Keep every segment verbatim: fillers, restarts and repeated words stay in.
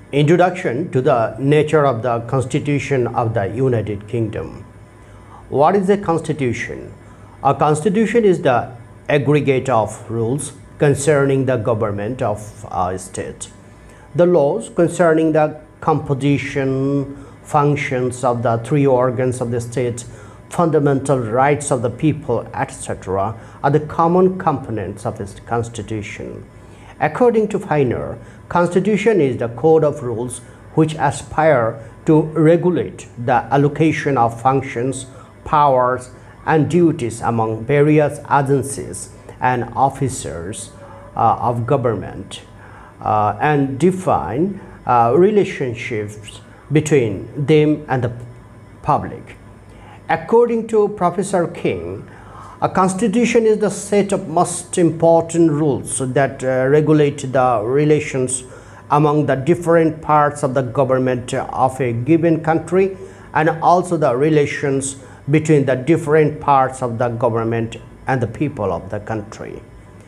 Introduction to the nature of the Constitution of the United Kingdom. What is a constitution? A constitution is the aggregate of rules concerning the government of a state. The laws concerning the composition, functions of the three organs of the state, fundamental rights of the people, et cetera are the common components of its constitution. According to Feiner, Constitution is the code of rules which aspire to regulate the allocation of functions, powers, and duties among various agencies and officers uh, of government uh, and define uh, relationships between them and the public. According to Professor King, a constitution is the set of most important rules that uh, regulate the relations among the different parts of the government of a given country and also the relations between the different parts of the government and the people of the country.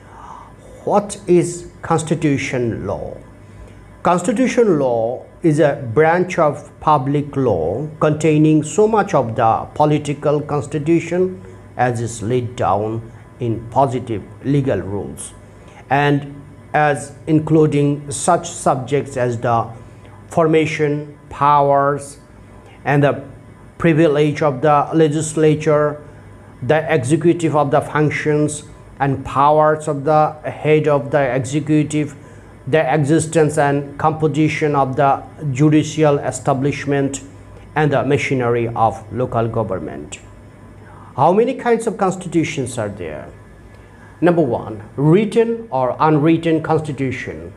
What is constitution law? Constitution law is a branch of public law containing so much of the political constitution as is laid down in positive legal rules, and as including such subjects as the formation, powers, and the privilege of the legislature, the executive of the functions and powers of the head of the executive, the existence and composition of the judicial establishment, and the machinery of local government. How many kinds of constitutions are there? Number one, written or unwritten constitution.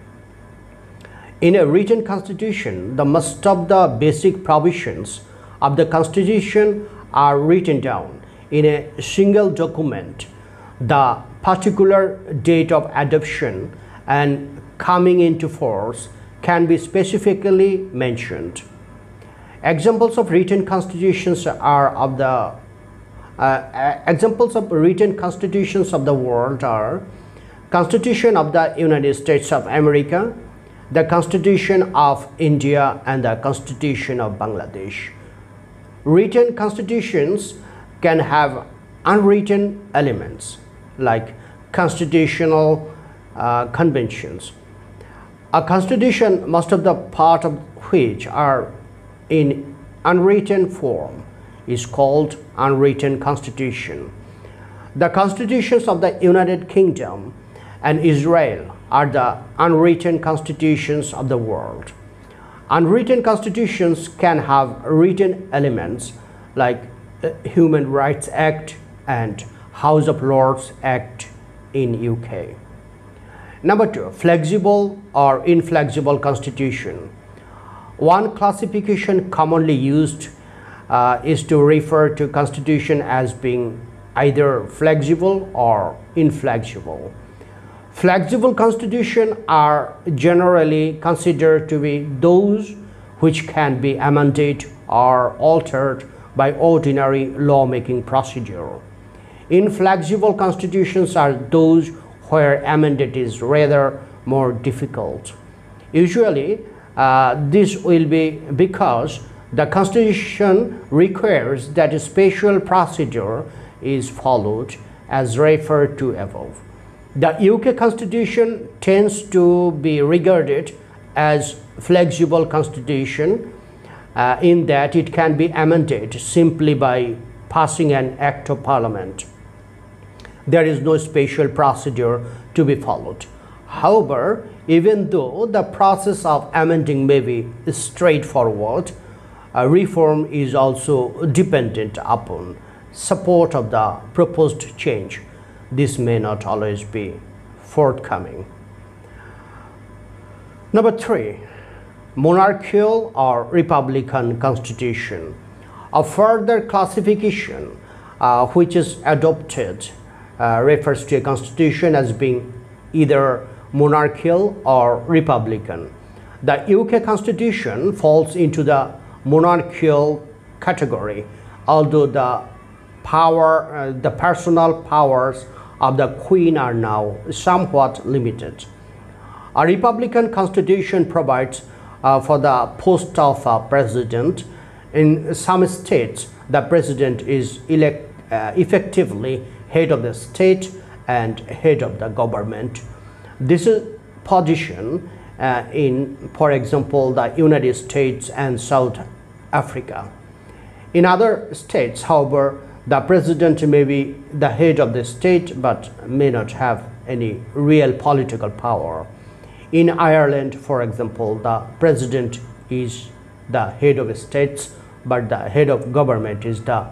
In a written constitution, the most of the basic provisions of the constitution are written down in a single document. The particular date of adoption and coming into force can be specifically mentioned. Examples of written constitutions are of the Uh, examples of written constitutions of the world are Constitution of the United States of America, the Constitution of India, and the Constitution of Bangladesh. Written constitutions can have unwritten elements like constitutional uh, conventions. A constitution, most of the part of which are in unwritten form, is called unwritten constitution. The constitutions of the United Kingdom and Israel are the unwritten constitutions of the world. Unwritten constitutions can have written elements like the Human Rights Act and House of Lords Act in U K. Number two, flexible or inflexible constitution. One classification commonly used Uh, is to refer to constitution as being either flexible or inflexible. Flexible constitutions are generally considered to be those which can be amended or altered by ordinary lawmaking procedure. Inflexible constitutions are those where amendment is rather more difficult. Usually, uh, this will be because the Constitution requires that a special procedure is followed as referred to above. The U K Constitution tends to be regarded as flexible constitution uh, in that it can be amended simply by passing an act of parliament. There is no special procedure to be followed. However, even though the process of amending may be straightforward, a reform is also dependent upon support of the proposed change. This may not always be forthcoming. Number three, monarchical or republican constitution. A further classification uh, which is adopted uh, refers to a constitution as being either monarchical or republican. The U K Constitution falls into the monarchical category, although the power, uh, the personal powers of the Queen are now somewhat limited. A republican constitution provides uh, for the post of uh, president. In some states, the president is elect, uh, effectively head of the state and head of the government. This is position uh, in, for example, the United States and South Africa. In other states, however, the president may be the head of the state but may not have any real political power. In Ireland, for example, the president is the head of states, but the head of government is the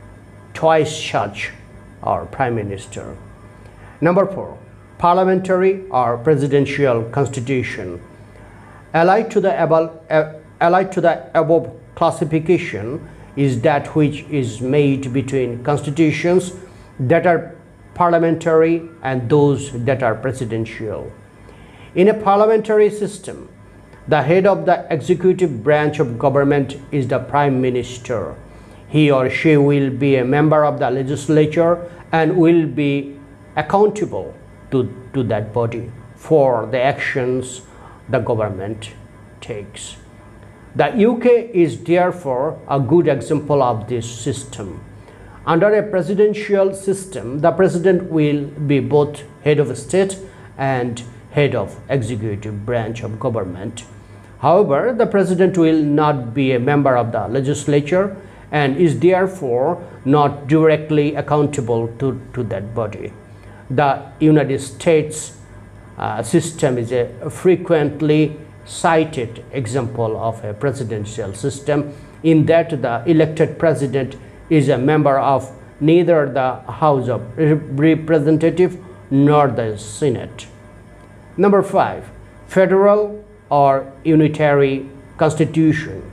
Taoiseach or prime minister. Number four, parliamentary or presidential constitution. Allied to the above, uh, allied to the above classification is that which is made between constitutions that are parliamentary and those that are presidential. In a parliamentary system, the head of the executive branch of government is the prime minister. He or she will be a member of the legislature and will be accountable to, to that body for the actions the government takes. The U K is therefore a good example of this system. Under a presidential system, the president will be both head of state and head of executive branch of government. However, the president will not be a member of the legislature and is therefore not directly accountable to, to that body. The United States uh, system is a frequently cited example of a presidential system, in that the elected president is a member of neither the House of Representatives nor the Senate. Number five, federal or unitary constitution.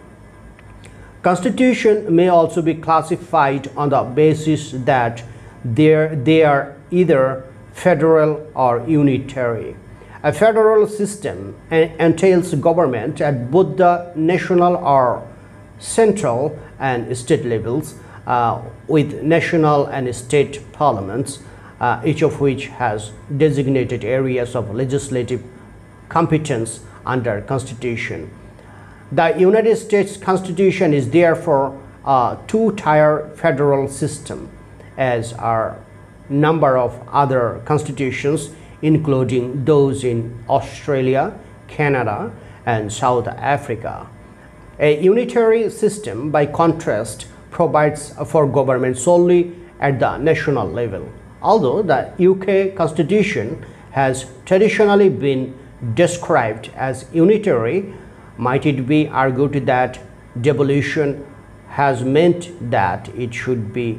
Constitution may also be classified on the basis that they are either federal or unitary. A federal system entails government at both the national or central and state levels, uh, with national and state parliaments, uh, each of which has designated areas of legislative competence under Constitution. The United States Constitution is therefore a two-tier federal system, as are number of other constitutions, including those in Australia, Canada, and South Africa. A unitary system, by contrast, provides for government solely at the national level. Although the U K Constitution has traditionally been described as unitary, might it be argued that devolution has meant that it should be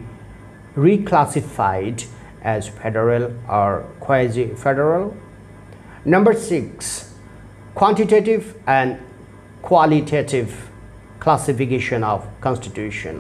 reclassified as federal or quasi-federal? Number six, quantitative and qualitative classification of Constitution.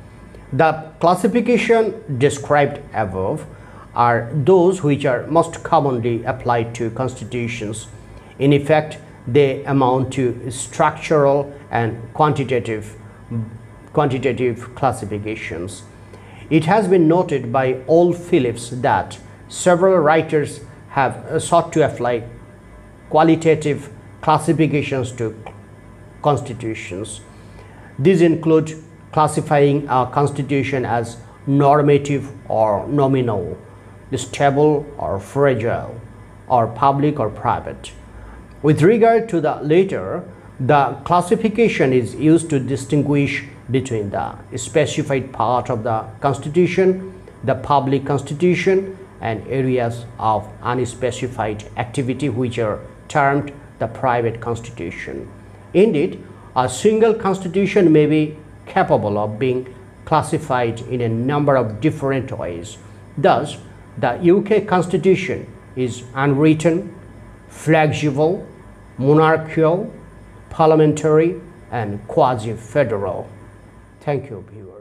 The classification described above are those which are most commonly applied to constitutions. In effect, they amount to structural and quantitative, quantitative classifications. It has been noted by all Phillips that several writers have sought to apply qualitative classifications to constitutions. These include classifying a constitution as normative or nominal, stable or fragile, or public or private. With regard to the latter, the classification is used to distinguish between the specified part of the Constitution, the public constitution, and areas of unspecified activity which are termed the private constitution. Indeed, a single constitution may be capable of being classified in a number of different ways. Thus, the U K Constitution is unwritten, flexible, monarchical, parliamentary, and quasi-federal. Thank you, viewers.